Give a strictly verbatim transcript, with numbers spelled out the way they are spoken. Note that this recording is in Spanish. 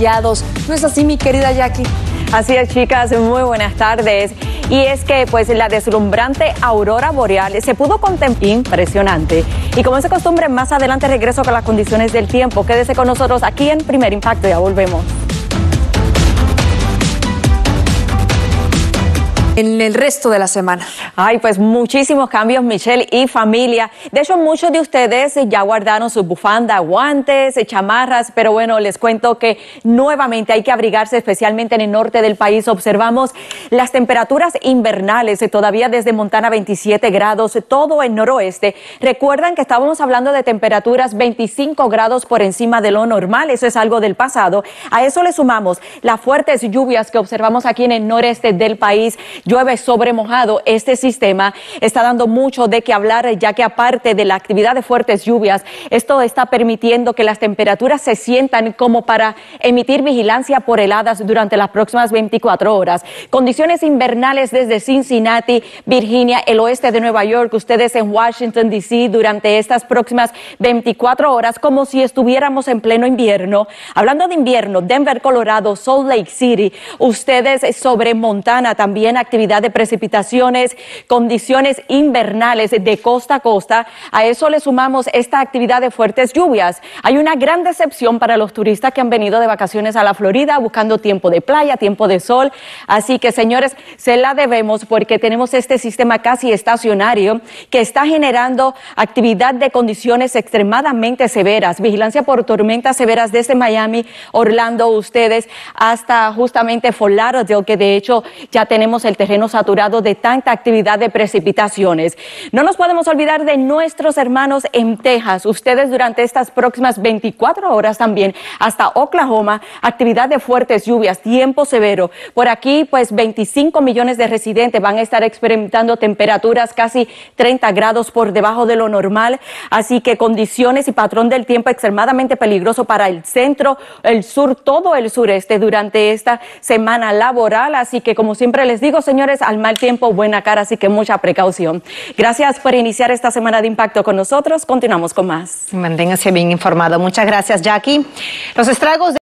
rayados. ¿No es así, mi querida Jackie? Así es, chicas, muy buenas tardes. Y es que pues la deslumbrante aurora boreal se pudo contemplar, impresionante. Y como es de costumbre, más adelante regreso con las condiciones del tiempo. Quédese con nosotros aquí en Primer Impacto, ya volvemos. En el resto de la semana. Ay, pues muchísimos cambios, Michelle y familia. De hecho, muchos de ustedes ya guardaron su bufanda, guantes, chamarras, pero bueno, les cuento que nuevamente hay que abrigarse, especialmente en el norte del país. Observamos las temperaturas invernales, todavía desde Montana veintisiete grados, todo el noroeste. Recuerdan que estábamos hablando de temperaturas veinticinco grados por encima de lo normal, eso es algo del pasado. A eso le sumamos las fuertes lluvias que observamos aquí en el noreste del país. Llueve sobre mojado. Este sistema está dando mucho de qué hablar, ya que aparte de la actividad de fuertes lluvias, esto está permitiendo que las temperaturas se sientan como para emitir vigilancia por heladas durante las próximas veinticuatro horas. Condiciones invernales desde Cincinnati, Virginia, el oeste de Nueva York, ustedes en Washington, D C durante estas próximas veinticuatro horas, como si estuviéramos en pleno invierno. Hablando de invierno, Denver, Colorado, Salt Lake City, ustedes sobre Montana también, actividad de precipitaciones, condiciones invernales de costa a costa. A eso le sumamos esta actividad de fuertes lluvias. Hay una gran decepción para los turistas que han venido de vacaciones a la Florida buscando tiempo de playa, tiempo de sol. Así que, señores, se la debemos porque tenemos este sistema casi estacionario que está generando actividad de condiciones extremadamente severas. Vigilancia por tormentas severas desde Miami, Orlando, ustedes, hasta justamente Fort Lauderdale, que de hecho ya tenemos el terreno saturado de tanta actividad de precipitaciones. No nos podemos olvidar de nuestros hermanos en Texas. Ustedes durante estas próximas veinticuatro horas también hasta Oklahoma, actividad de fuertes lluvias, tiempo severo. Por aquí, pues veinticinco millones de residentes van a estar experimentando temperaturas casi treinta grados por debajo de lo normal. Así que condiciones y patrón del tiempo extremadamente peligroso para el centro, el sur, todo el sureste durante esta semana laboral. Así que, como siempre les digo, señores, al mal tiempo, buena cara, así que mucha precaución. Gracias por iniciar esta semana de impacto con nosotros. Continuamos con más. Manténgase bien informado. Muchas gracias, Jackie. Los estragos de